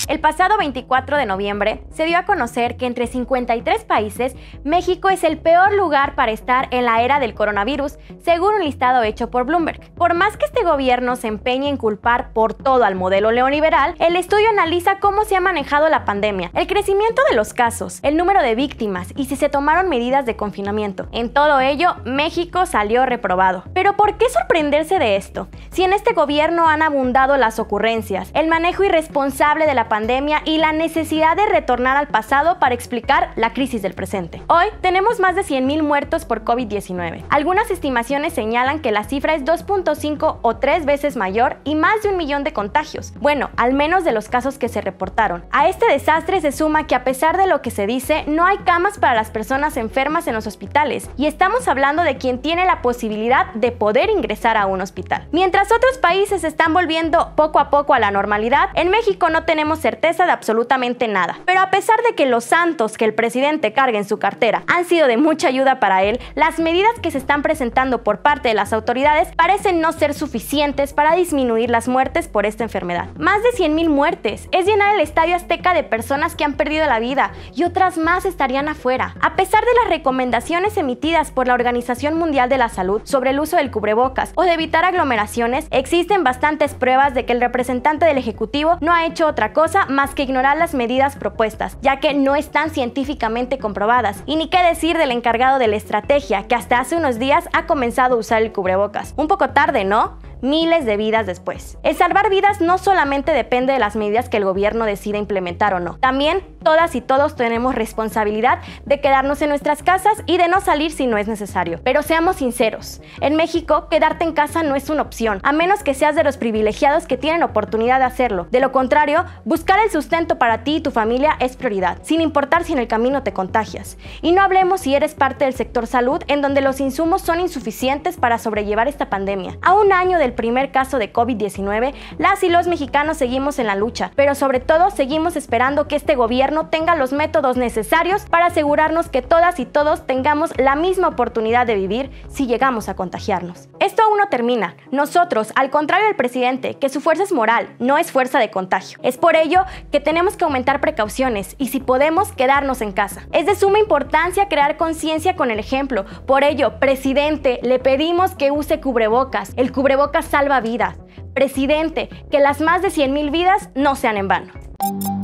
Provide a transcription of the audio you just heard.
El pasado 24 de noviembre se dio a conocer que entre 53 países, México es el peor lugar para estar en la era del coronavirus, según un listado hecho por Bloomberg. Por más que este gobierno se empeñe en culpar por todo al modelo neoliberal, el estudio analiza cómo se ha manejado la pandemia, el crecimiento de los casos, el número de víctimas y si se tomaron medidas de confinamiento. En todo ello, México salió reprobado. Pero ¿por qué sorprenderse de esto? Si en este gobierno han abundado las ocurrencias, el manejo irresponsable de la pandemia y la necesidad de retornar al pasado para explicar la crisis del presente. Hoy tenemos más de 100,000 muertos por COVID-19. Algunas estimaciones señalan que la cifra es 2.5 o 3 veces mayor y más de 1 millón de contagios. Bueno, al menos de los casos que se reportaron. A este desastre se suma que a pesar de lo que se dice, no hay camas para las personas enfermas en los hospitales y estamos hablando de quien tiene la posibilidad de poder ingresar a un hospital. Mientras otros países están volviendo poco a poco a la normalidad, en México no tenemos certeza de absolutamente nada. Pero a pesar de que los santos que el presidente carga en su cartera han sido de mucha ayuda para él, las medidas que se están presentando por parte de las autoridades parecen no ser suficientes para disminuir las muertes por esta enfermedad. Más de 100,000 muertes es llenar el Estadio Azteca de personas que han perdido la vida y otras más estarían afuera. A pesar de las recomendaciones emitidas por la Organización Mundial de la Salud sobre el uso del cubrebocas o de evitar aglomeraciones, existen bastantes pruebas de que el representante del Ejecutivo no ha hecho otra cosa más que ignorar las medidas propuestas, ya que no están científicamente comprobadas. Y ni qué decir del encargado de la estrategia, que hasta hace unos días ha comenzado a usar el cubrebocas. Un poco tarde, ¿no? Miles de vidas después. El salvar vidas no solamente depende de las medidas que el gobierno decida implementar o no. También todas y todos tenemos responsabilidad de quedarnos en nuestras casas y de no salir si no es necesario. Pero seamos sinceros, en México quedarte en casa no es una opción, a menos que seas de los privilegiados que tienen oportunidad de hacerlo. De lo contrario, buscar el sustento para ti y tu familia es prioridad, sin importar si en el camino te contagias. Y no hablemos si eres parte del sector salud, en donde los insumos son insuficientes para sobrellevar esta pandemia. A un año del primer caso de COVID-19, las y los mexicanos seguimos en la lucha, pero sobre todo seguimos esperando que este gobierno tenga los métodos necesarios para asegurarnos que todas y todos tengamos la misma oportunidad de vivir si llegamos a contagiarnos. Esto aún no termina. Nosotros, al contrario del presidente, que su fuerza es moral, no es fuerza de contagio. Es por ello que tenemos que aumentar precauciones y, si podemos, quedarnos en casa. Es de suma importancia crear conciencia con el ejemplo. Por ello, presidente, le pedimos que use cubrebocas. El cubrebocas salva vidas. Presidente, que las más de 100,000 vidas no sean en vano.